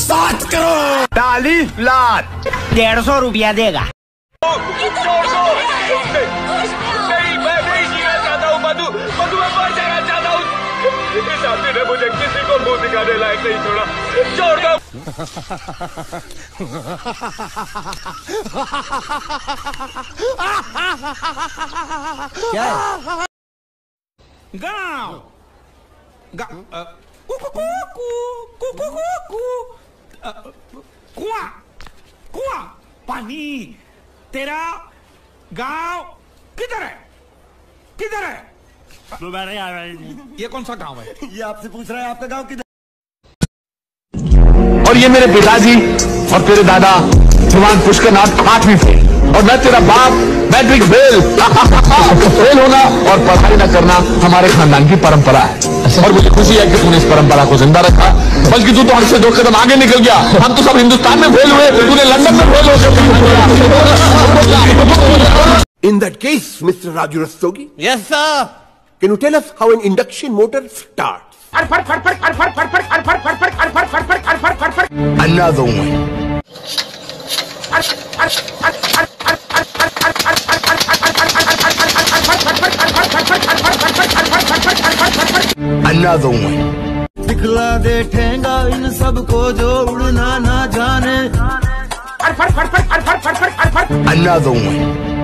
7 करोड़ 40 लाख 150 रुपया देगा। नहीं, मैं नहीं जीना चाहता हूँ मधु, मैं मर जाना चाहता हूँ। इस आदमी ने मुझे किसी को मुंह दिखाने लायक नहीं छोड़ा। छोड़ दो। क्या है? गाँव कुआं कुआं पानी। तेरा गांव किधर है? किधर है? ये कौन सा गांव है? ये आपसे पूछ रहा है आपका गांव किधर? और ये मेरे पिताजी और तेरे दादा जवान पुष्करनाथ 8वीं फेल, और मैं तेरा बाप मैट्रिक फेल। फेल होना और पढ़ाई न करना हमारे खानदान की परंपरा है, और मुझे खुशी है कि तूने इस परंपरा को जिंदा रखा। बल्कि तू तो हमसे 2 कदम आगे निकल गया। हम तो सब हिंदुस्तान में फेल हुए, तूने लंदन में फेल हो गया। In that case, Mr. Raju Rastogi, Yes sir. can you tell us how an induction motor starts? Another one. Another one. दिखला दे ठेंगा इन सबको जो उड़ना ना जाने। Another one.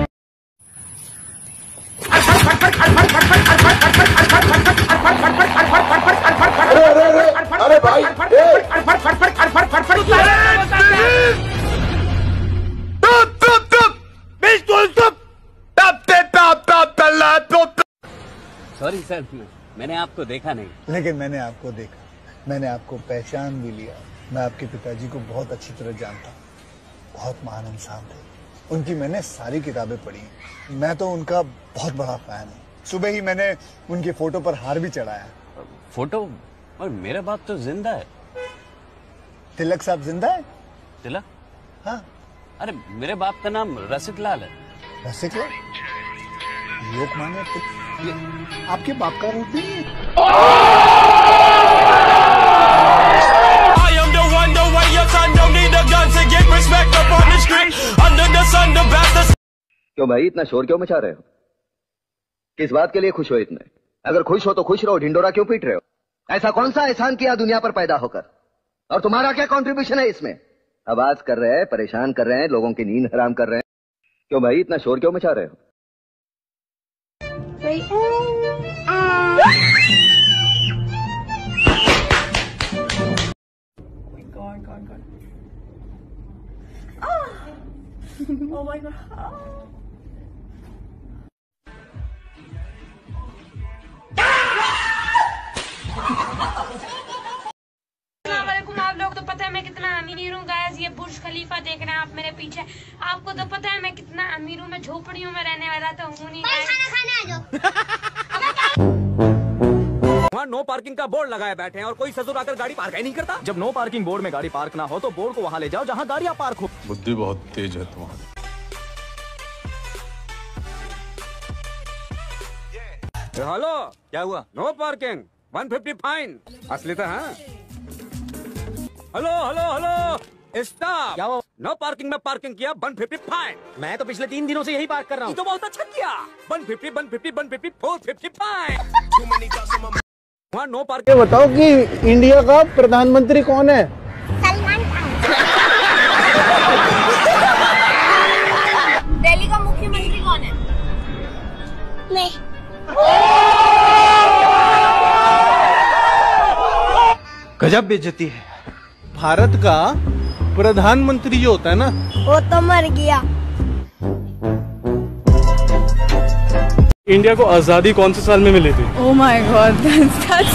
अरे भाई, सॉरी सर, मैंने आपको देखा नहीं। लेकिन मैंने आपको देखा, मैंने आपको पहचान भी लिया। मैं आपके पिताजी को बहुत अच्छी तरह जानता हूँ, बहुत महान इंसान थे। उनकी मैंने सारी किताबें पढ़ी। मैं तो उनका बहुत बड़ा फैन हूँ। सुबह ही मैंने उनके फोटो पर हार भी चढ़ाया। फोटो? और मेरा बाप तो जिंदा है। तिलक साहब जिंदा है? तिलक? हाँ। अरे मेरे बाप का नाम रसिक लाल है। रसिक लाल? लोकमान्य आपके बाप का रूप नहीं है? क्यों भाई इतना शोर क्यों मचा रहे हो? किस बात के लिए खुश हो इतने? अगर खुश हो तो खुश रहो, ढिंडोरा क्यों पीट रहे हो? ऐसा कौन सा एहसान किया दुनिया पर पैदा होकर, और तुम्हारा क्या कंट्रीब्यूशन है इसमें? आवाज कर रहे हैं, परेशान कर रहे हैं, लोगों की नींद हराम कर रहे हैं। क्यों भाई इतना शोर क्यों मचा रहे हो? Oh my god. आप लोग तो पता है मैं कितना अमीर हूँ गाइस। ये बुर्ज खलीफा देख रहे हैं आप मेरे पीछे। आपको तो पता है मैं कितना अमीर हूँ। मैं झोपड़ियों में रहने वाला तो हूँ नहीं। खाना खाने आ जाओ। वहाँ नो पार्किंग का बोर्ड लगाए बैठे हैं और कोई ससुर आकर गाड़ी पार्क ही नहीं करता। जब नो पार्किंग बोर्ड में गाड़ी पार्क ना हो तो बोर्ड को वहाँ ले जाओ जहाँ गाड़ियाँ पार्क हो। बुद्धि बहुत तेज है तुम्हारी। हेलो, क्या हुआ? No parking 150 fine. असली तो हाँ। Hello hello hello, stop. क्या हुआ? नो पार्किंग में पार्किंग किया 150 फाइन। मैं तो पिछले 3 दिनों से यही पार्क कर रहा हूँ। तो बहुत अच्छा किया। 150 150 150 450 फाइन। वहाँ नो पार्किंग। बताओ कि इंडिया का प्रधानमंत्री कौन है? सलमान खान। दिल्ली का मुख्यमंत्री कौन है? मैं। गजब बेइज्जती है। भारत का प्रधानमंत्री जो होता है ना, वो तो मर गया। इंडिया को आजादी कौन से साल में मिली थी? Oh my God, that's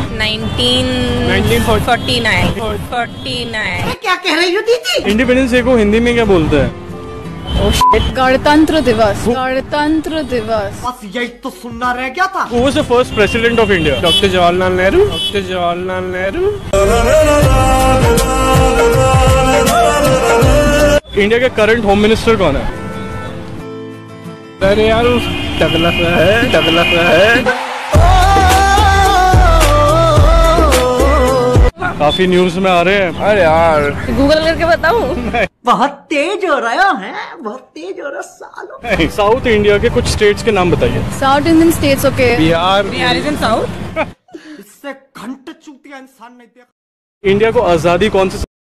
1949। क्या कह रही हो दीदी? इंडिपेंडेंस डे को हिंदी में क्या बोलते हैं? गणतंत्र दिवस। गणतंत्र दिवस। बस यही तो सुनना रह गया था। Who was the first president of India? Doctor Jawaharlal Nehru. Doctor Jawaharlal Nehru. India के करंट होम मिनिस्टर कौन है? अरे यार टकला सा है, टकला सा है। काफी न्यूज में आ रहे हैं। अरे यार गूगल करके बताऊं? बहुत तेज हो रहा है, बहुत तेज हो रहा सालों। साउथ इंडिया के कुछ स्टेट्स के नाम बताइए। South Indian states. Okay, Bihar is in south. इससे घंटे चूतिया इंसान नहीं देखा। इंडिया को आजादी कौन से